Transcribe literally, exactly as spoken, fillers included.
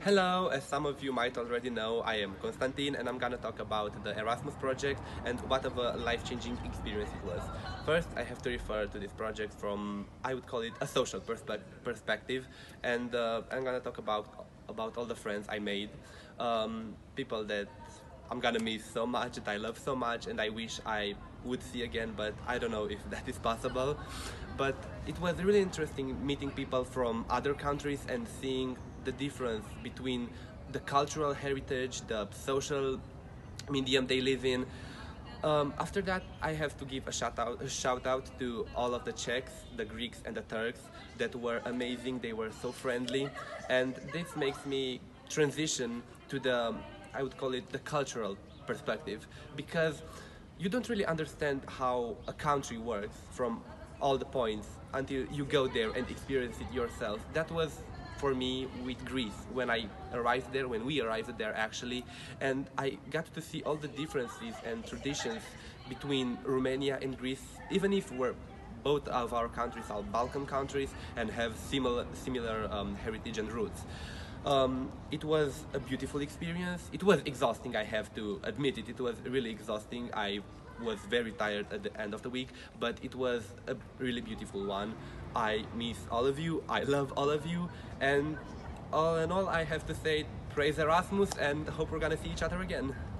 Hello, as some of you might already know, I am Konstantin and I'm gonna talk about the Erasmus project and what of a life-changing experience it was. First, I have to refer to this project from, I would call it a social perspe perspective, and uh, I'm gonna talk about about all the friends I made, um, people that I'm gonna miss so much, that I love so much, and I wish I would see again, but I don't know if that is possible. But it was really interesting meeting people from other countries and seeing the difference between the cultural heritage, the social medium they live in. Um, after that, I have to give a shout out, a shout out to all of the Czechs, the Greeks, and the Turks that were amazing. They were so friendly, and this makes me transition to the, I would call it the cultural perspective, because you don't really understand how a country works from all the points until you go there and experience it yourself. That was for me with Greece when I arrived there, when we arrived there actually, and I got to see all the differences and traditions between Romania and Greece, even if we're both of our countries are Balkan countries and have similar similar um, heritage and roots. Um, it was a beautiful experience. It was exhausting, I have to admit it. It was really exhausting. I was very tired at the end of the week, but it was a really beautiful one. I miss all of you. I love all of you. And all in all, I have to say, praise Erasmus and hope we're gonna see each other again.